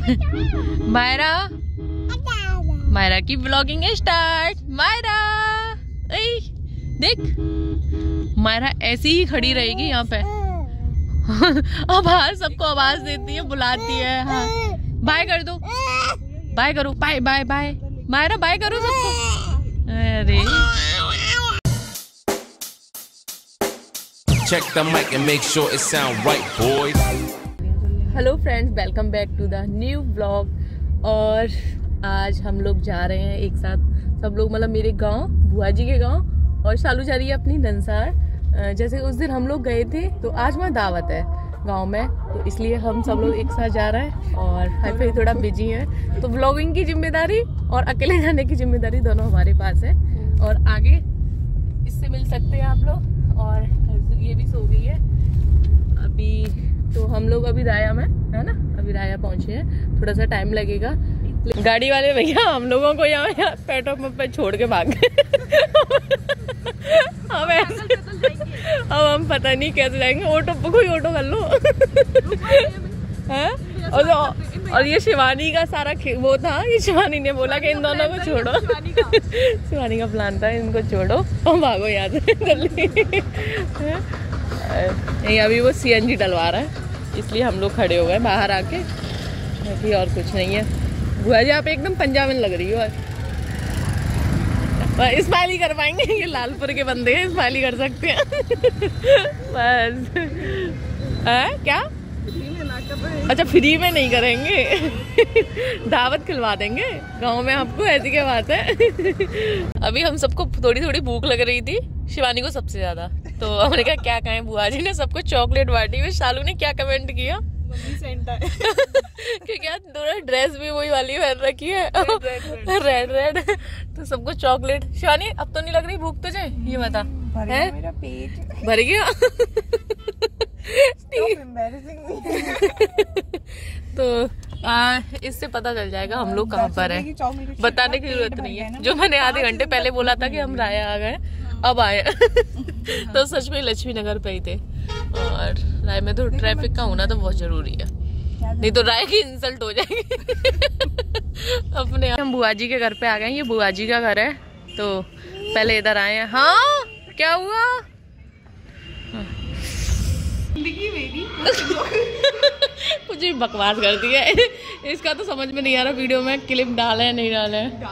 मायरा, मायरा की blogging start. Myra देख, मायरा ऐसी ही खड़ी रहेगी यहाँ पे। अब बाहर सबको आवाज देती है, बुलाती है। हाँ, बाय कर दो, बाय करो, bye bye bye. Myra bye करो सबको। अरे check the mic and make sure it sound right, boys. Hello friends, welcome back to the new blog. और आज हम लोग जा रहे हैं एक साथ सब लोग, मतलब मेरे गांव, बुआ जी के गांव, और शालू जा रही है अपनी ननसार। जैसे उस दिन हम लोग गए थे, तो आज वहाँ दावत है गांव में, तो इसलिए हम सब लोग एक साथ जा रहे हैं। और हाई थोड़ा बिजी है, तो ब्लॉगिंग की जिम्मेदारी और अकेले जाने की जिम्मेदारी दोनों हमारे पास है। और आगे इससे मिल सकते हैं आप लोग। और ये भी सो गई है अभी। तो हम लोग अभी राया में है ना, अभी राया पहुंचे हैं, थोड़ा सा टाइम लगेगा। गाड़ी वाले भैया हम लोगों को यहाँ पेट्रोल पंप पे छोड़ के भाग गए। अब हम पता नहीं कैसे जाएंगे। ऑटो, कोई ऑटो कर लो। और ये शिवानी का सारा वो था, ये शिवानी ने बोला कि इन दोनों को छोड़ो। शिवानी का प्लान था, इनको छोड़ो और भागो यहाँ से जल्दी। नहीं, अभी वो सीएनजी डलवा रहा है, इसलिए हम लोग खड़े हो गए बाहर आके। अभी और कुछ नहीं है। बुआ जी आप एकदम पंजाबन लग रही हो। स्माइली कर पाएंगे, ये लालपुर के बंदे हैं, स्माइली कर सकते हैं। बस है क्या? अच्छा, फ्री में नहीं करेंगे। दावत खिलवा देंगे गांव में आपको, ऐसी क्या बात है। अभी हम सबको थोड़ी थोड़ी भूख लग रही थी, शिवानी को सबसे ज्यादा। तो हमने कहा क्या कहें, बुआ जी ने सबको चॉकलेट बांटी हुई। शालू ने क्या कमेंट किया? क्योंकि यार दोनों ड्रेस भी वही वाली पहन रखी है, रेड रेड। तो सबको चॉकलेट। शिवानी अब तो नहीं लग रही भूख तुझे? ये बता, है मेरा पेट भर गया। तो इससे पता चल जाएगा हम लोग कहाँ पर हैं। बताने की जरूरत नहीं है। जो मैंने आधे घंटे पहले बोला था कि हम राया आ गए, अब आए। तो सच में लक्ष्मी नगर पे ही थे। और राय में तो ट्रैफिक का होना तो बहुत जरूरी है, नहीं तो राय की इंसल्ट हो जाएगी। अपने हम बुआ जी के घर पे आ गए। ये बुआ जी का घर है, तो पहले इधर आए हैं। हाँ, क्या हुआ? कुछ भी बकवास कर दी है। इसका तो समझ में नहीं आ रहा वीडियो में क्लिप डाले है नहीं डाले है।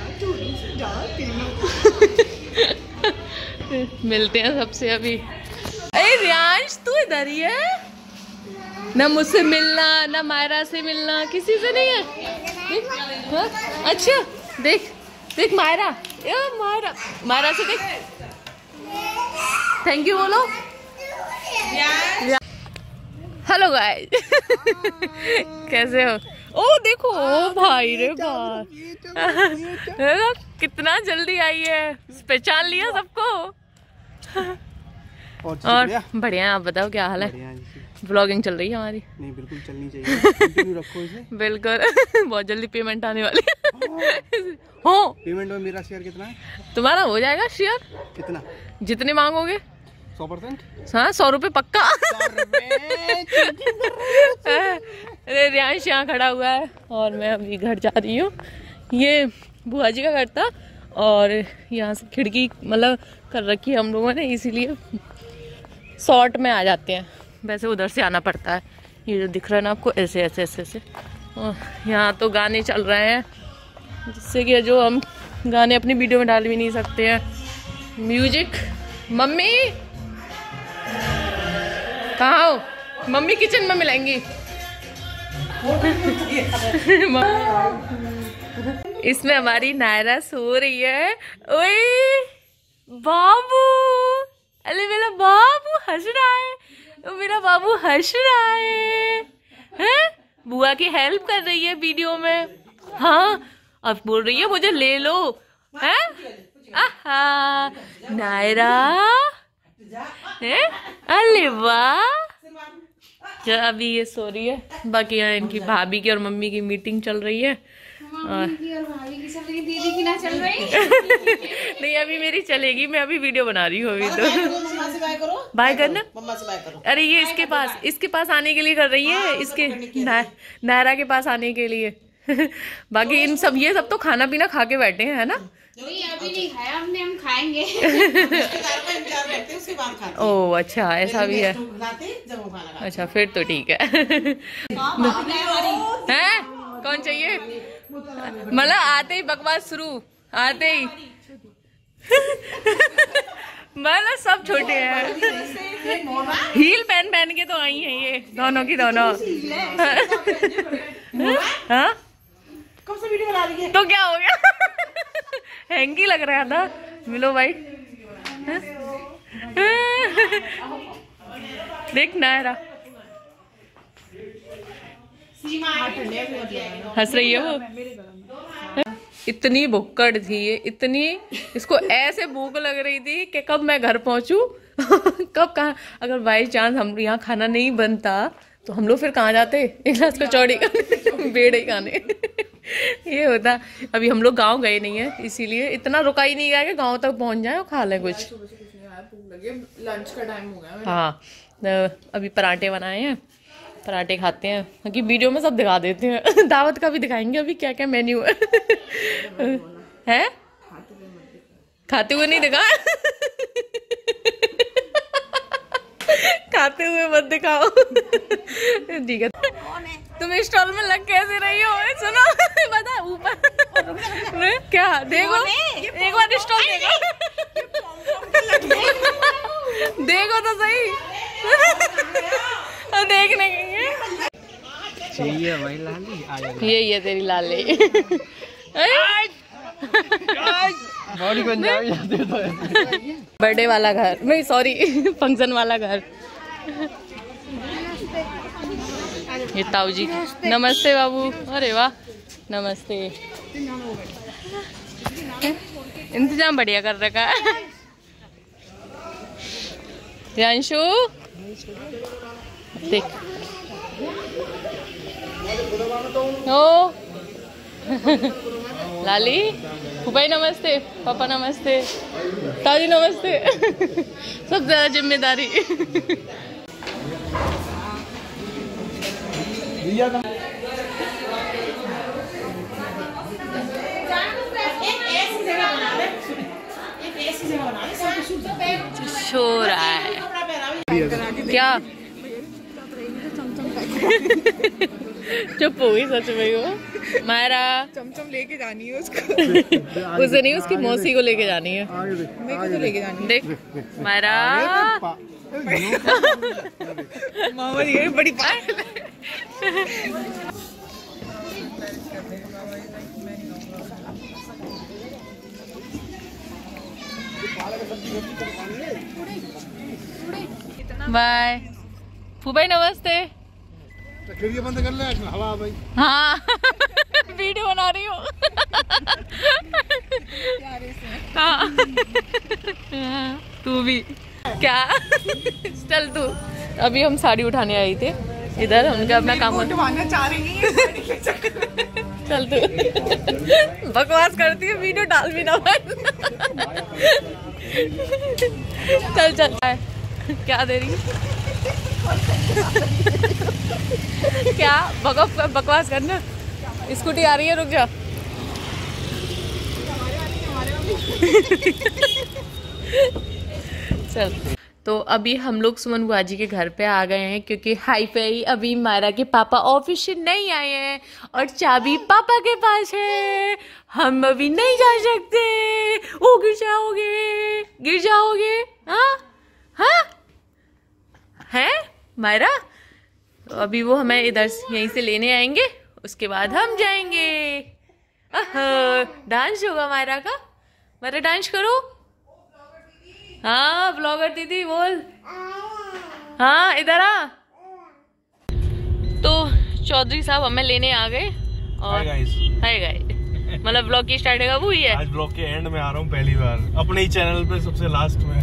मिलते हैं सबसे अभी। अरे रियांश, तू इधर ही है ना? मुझसे मिलना ना मायरा से मिलना, किसी से नहीं है। हाँ? अच्छा देख देख मायरा, मायरा मायरा से देख, थैंक यू बोलो। Hello guys. कैसे हो? ओ देखो, ओ भाई रे भाई, कितना जल्दी आई है, पहचान लिया सबको। और बढ़िया, आप बताओ क्या हाल है? ब्लॉगिंग चल रही है हमारी? नहीं, बिल्कुल चलनी चाहिए, कंटिन्यू रखो इसे। बिल्कुल। बहुत जल्दी पेमेंट आने वाली है। हो पेमेंट में मेरा शेयर कितना है? तुम्हारा हो जाएगा शेयर। कितना? जितने मांगोगे। 100%? हाँ, 100 रुपए पक्का। अरे रियांश यहाँ खड़ा हुआ है और मैं अभी घर जा रही हूँ। ये बुआ जी का घर था और यहाँ से खिड़की मतलब कर रखी है हम लोगों ने, इसीलिए शॉर्ट में आ जाते हैं। वैसे उधर से आना पड़ता है। ये जो दिख रहा है ना आपको, ऐसे ऐसे ऐसे ऐसे। यहाँ तो गाने चल रहे हैं, जिससे कि जो हम गाने अपनी वीडियो में डाल भी नहीं सकते हैं। म्यूजिक। मम्मी कहाँ हो? मम्मी किचन में मिलेंगी। इसमें हमारी नायरा सो रही है। ओए बाबू, अरे मेरा बाबू हंस रहा है, मेरा बाबू हंस रहा है? बुआ की हेल्प कर रही है वीडियो में। हाँ, अब बोल रही है मुझे ले लो। है आहा, नायरा है? अरे वाह। अभी ये सो रही है, बाकी यहाँ इनकी भाभी की और मम्मी की मीटिंग चल रही है। दीदी की ना चल रही। नहीं अभी मेरी चलेगी, मैं अभी वीडियो बना रही हूँ अभी तो। बाय करना। अरे ये इसके पास आने के लिए कर रही है, इसके नायरा के पास आने के लिए। बाकी ये सब तो खाना पीना खा के बैठे हैं, है ना? नहीं अभी नहीं खाया हमने, हम खाएंगे। ओह अच्छा, ऐसा भी है। अच्छा फिर तो ठीक है। हैं? कौन चाहिए? मतलब आते ही बकवास शुरू, आते ही। मतलब सब छोटे हैं। हील पहन के तो आई हैं ये दोनों की दोनों। हाँ कब से वीडियो बना रही है? तो क्या हो गया? हैंकी लग रहा था। मिलो भाई। देख नायरा हंस रही है वो। इतनी भुक्कड़ थी ये, इतनी, इसको ऐसे भूख लग रही थी कि कब मैं घर पहुंचू। कब कहाँ, अगर बाई चांस हम यहाँ खाना नहीं बनता तो हम लोग फिर कहाँ जाते? एक गिलास कचौड़ी बेड़े खाने। ये होता। अभी हम लोग गांव गए नहीं है, इसीलिए इतना रुका ही नहीं गया कि गांव तक पहुंच जाए और खा ले कुछ। लंच का टाइम हो गया। हाँ अभी पराठे बनाए हैं, पराठे खाते हैं। क्योंकि वीडियो में सब दिखा देते हैं। दावत का भी दिखाएंगे अभी क्या क्या मेन्यू है। हैं? खाते हुए नहीं दिखा। खाते हुए मत दिखाओ। ठीक है। तुम स्टॉल में लग कैसे रही हो? सुनो बता ऊपर क्या देखो, एक बार स्टॉल देखो। देखो तो सही। देखने चाहिए भाई लाली। यही है तेरी लाली। बर्थडे वाला घर नहीं, सॉरी फंक्शन वाला घर। ये ताऊ जी। नमस्ते बाबू। अरे वाह नमस्ते। इंतजाम बढ़िया कर रखा है। यांशु देख ओ लाली। फूफाई नमस्ते, पापा नमस्ते, ताजी नमस्ते। सब ज्यादा जिम्मेदारी। शो रहा है क्या? चुप हो गई सच में वो। मायरा चमचम लेके जानी है उसको। उसे नहीं, उसकी मौसी को लेके जानी है। मेरे को तो लेके जानी है। देख मायरा मामा ये बड़ी बात। बाय फूफाई नमस्ते। खिड़की बंद कर ले, हवा भाई। हाँ वीडियो बना रही हूँ। हाँ तू भी क्या? चल तू। अभी हम साड़ी उठाने आई थे इधर, उनका अपना काम चाह रही है। चल तू। बकवास करती है, वीडियो डाल भी ना पाए। चल चल। क्या दे रही? क्या बकवास करना? स्कूटी आ रही है, रुक जा। चल तो अभी हम लोग सुमन बुआ जी के घर पे आ गए हैं, क्योंकि हाई फाई अभी मायरा के पापा ऑफिस से नहीं आए हैं और चाबी पापा के पास है। हम अभी नहीं जा सकते। ओ गिर जाओगे। हाँ हाँ है मायरा। तो अभी वो हमें इधर यहीं से लेने आएंगे, उसके बाद हम जाएंगे। डांस होगा मायरा का। मायरा डांस करो। हाँ ब्लॉगर दीदी बोल। हाँ इधर आ। तो चौधरी साहब हमें लेने आ गए और हाय गाइस मतलब ब्लॉग की स्टार्टिंग अब हुई है। आज ब्लॉग के एंड में आ रहा हूँ पहली बार अपने ही चैनल पे, सबसे लास्ट में।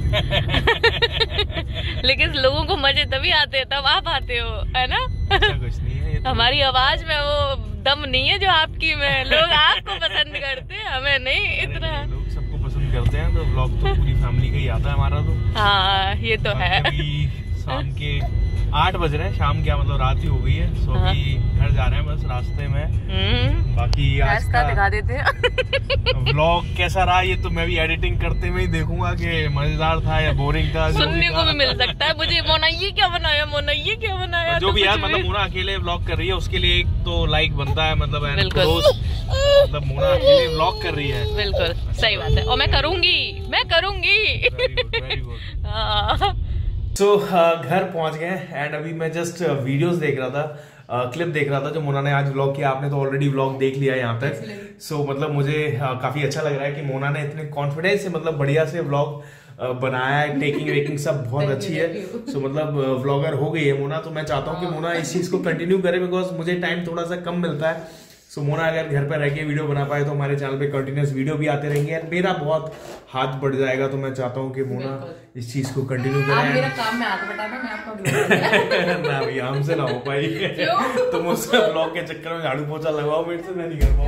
लेकिन लोगों को मजे तभी आते हैं तब आप आते हो, है ना? कुछ नहीं है, हमारी आवाज में वो दम नहीं है जो आपकी में। लोग आपको पसंद करते हैं, हमें नहीं इतना। लोग सबको पसंद करते हैं, तो व्लॉग तो पूरी फैमिली का ही आता है हमारा तो। हाँ ये तो है। अभी शाम के 8 बज रहे हैं, शाम क्या मतलब रात ही हो गई है। सो अभी घर जा रहे हैं, बस रास्ते में। बाकी आज का दिखा देते हैं व्लॉग कैसा रहा ये तो मैं भी एडिटिंग करते हुए ही देखूंगा कि मजेदार था या बोरिंग था। सुनने को भी मिल सकता है मुझे, मोना ये क्या बनाया, मोना ये क्या बनाया। जो भी यार मतलब मोना अकेले व्लॉग कर रही है उसके लिए एक तो लाइक बनता है, मतलब बिल्कुल। मतलब मोना अकेले व्लॉग कर रही है। बिल्कुल सही बात है, और मैं करूंगी। Very good. तो घर पहुंच गए एंड अभी मैं जस्ट वीडियोस देख रहा था, क्लिप देख रहा था जो मोना ने आज व्लॉग किया। आपने तो ऑलरेडी व्लॉग देख लिया यहाँ तक। सो मतलब मुझे काफी अच्छा लग रहा है कि मोना ने इतने कॉन्फिडेंस से मतलब बढ़िया से व्लॉग बनाया है। टेकिंग वेकिंग सब बहुत अच्छी है। सो मतलब व्लॉगर हो गई है मोना। तो मैं चाहता हूँ कि मोना इस चीज को कंटिन्यू करे, बिकॉज मुझे टाइम थोड़ा सा कम मिलता है। सो मोना अगर घर पर रह के वीडियो बना पाए तो हमारे चैनल पे कंटिन्यूस वीडियो भी आते रहेंगे और मेरा बहुत हाथ बढ़ जाएगा। तो मैं चाहता हूँ कि मोना इस चीज को कंटिन्यू करें। मेरा काम में हाथ बटाना, मैं आपका ना भैया हमसे ना हो पाई। तो मुझसे ब्लॉग के चक्कर में झाड़ू पोछा लगवाओ, मेरे से मैं नहीं कर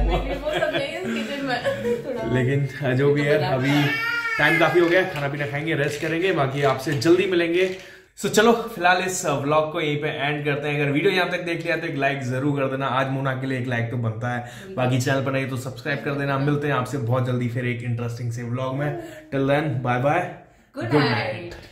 पाऊंगा। लेकिन जो भी है अभी टाइम काफी हो गया, खाना पीना खाएंगे, रेस्ट करेंगे, बाकी आपसे जल्दी मिलेंगे। सो चलो फिलहाल इस व्लॉग को यहीं पे एंड करते हैं। अगर वीडियो यहाँ तक देख लिया तो एक लाइक जरूर कर देना। आज मोना के लिए एक लाइक तो बनता है। बाकी चैनल पर नहीं तो सब्सक्राइब कर देना। मिलते हैं आपसे बहुत जल्दी फिर एक इंटरेस्टिंग से व्लॉग में। Till then bye bye, good night.